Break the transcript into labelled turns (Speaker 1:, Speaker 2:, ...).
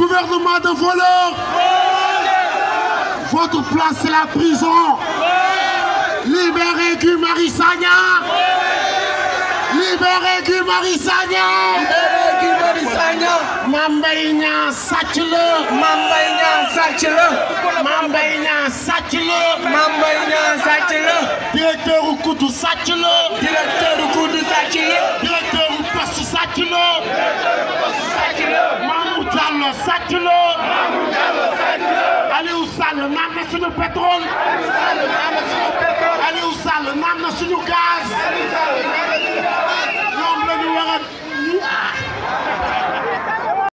Speaker 1: gouvernement de voleurs. Votre place, c'est la prison. Libérez Guy Marius Sagna. Libérez Guy Marius Sagna.
Speaker 2: Libérez Guy Marius Sagna.
Speaker 1: Mame Mbaye Niang sàcc la.
Speaker 2: Mame Mbaye Niang sàcc la.
Speaker 1: Mame Mbaye Niang sàcc la.
Speaker 2: Mame Mbaye Niang sàcc la.
Speaker 1: Directeur u Kudu sàcc la.
Speaker 2: Directeur u Kudu sàcc la.
Speaker 1: Directeur u Poste sàcc la. Mamour Diallo sàcc la. Aliou Sall naan na suñu pétrole. Aliou Sall naan na suñu gaz. ñoom la ñu war a